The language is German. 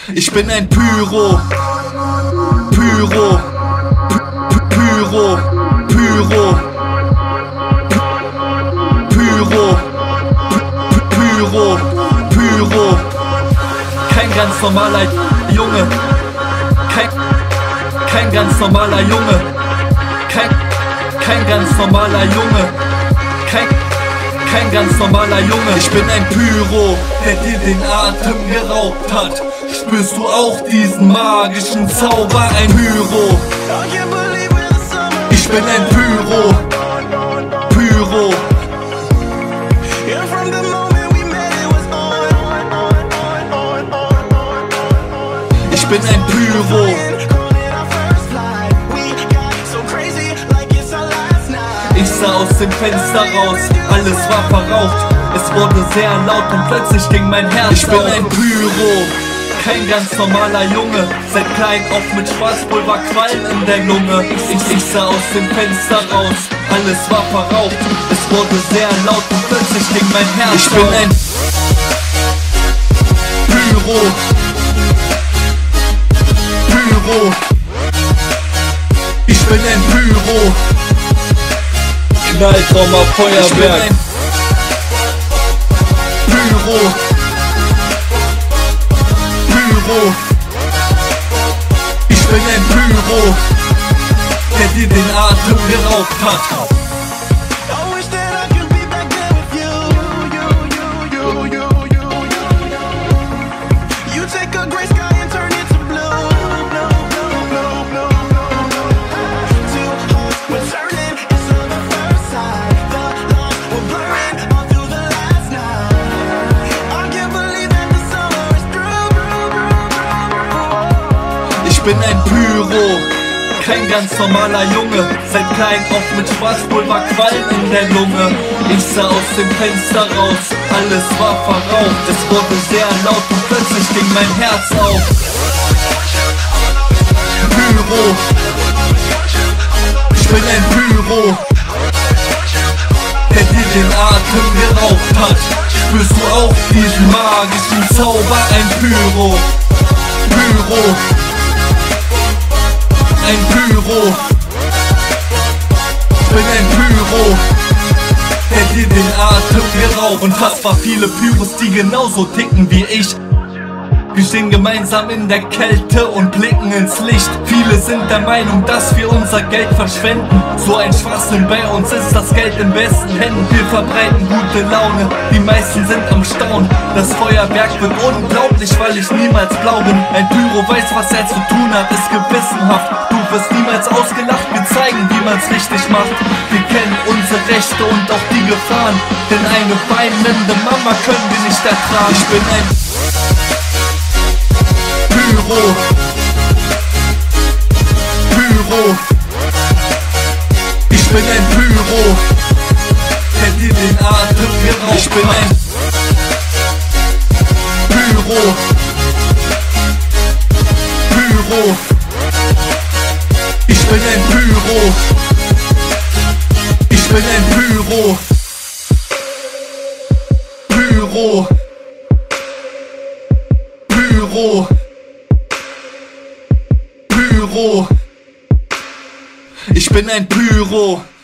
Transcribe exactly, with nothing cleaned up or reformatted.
Ich bin ein Pyro, Pyro, Pyro, Pyro, Pyro, Pyro, Pyro. Kein ganz normaler Junge, kein, kein ganz normaler Junge, kein, kein ganz normaler Junge, kein, kein ganz normaler Junge. Ich bin ein Pyro, der dir den Atem geraubt hat. Spürst du auch diesen magischen Zauber, ein Pyro? Ich bin ein Pyro, Pyro. Ich bin ein Pyro. Ich sah aus dem Fenster raus, alles war verraucht. Es wurde sehr laut und plötzlich ging mein Herz auf. Ich bin ein Pyro, kein ganz normaler Junge. Seit klein auf mit Schwarzpulver, Qualm in der Lunge. Ich, ich sah aus dem Fenster raus, alles war verraucht. Es wurde sehr laut und plötzlich ging mein Herz auf. Ich bin ein Pyro, Pyro. Ich bin ein Pyro. Knalltrommer, Feuerwerk. Pyro, Pyro. Ich bin ein Pyro, der dir den Atem geraubt hat. Ich bin ein Pyro, kein ganz normaler Junge. Seit klein auf mit Schwarzpulver, Qualm in der Lunge. Ich sah aus dem Fenster raus, alles war verraucht. Es wurde sehr laut und plötzlich ging mein Herz auf. Pyro, ich bin ein Pyro, der dir den Atem geraubt hat. Spürst du auch diesen magischen Zauber, ein Pyro, Pyro. Ein Pyro, ich bin ein Pyro, der dir den Atem geraubt. Unfassbar viele Pyros, die genauso ticken wie ich. Wir stehen gemeinsam in der Kälte und blicken ins Licht. Viele sind der Meinung, dass wir unser Geld verschwenden. So ein Schwachsinn, bei uns ist das Geld in besten Händen. Wir verbreiten gute Laune, die meisten sind am Staunen. Das Feuerwerk wird unglaublich, weil ich niemals blau bin. Ein Pyro weiß, was er zu tun hat, ist gewissenhaft. Du wirst niemals ausgelacht, wir zeigen, wie man's richtig macht. Wir kennen unsere Rechte und auch die Gefahren, denn eine weinende Mama können wir nicht ertragen. Ich bin ein Pyro, Pyro. Ich bin ein Pyro, der dir den Atem geraubt. Ich bin ein Pyro, Pyro. Ich bin ein Pyro, ich bin ein Pyro, Pyro, Pyro, Pyro. Ich bin ein Pyro.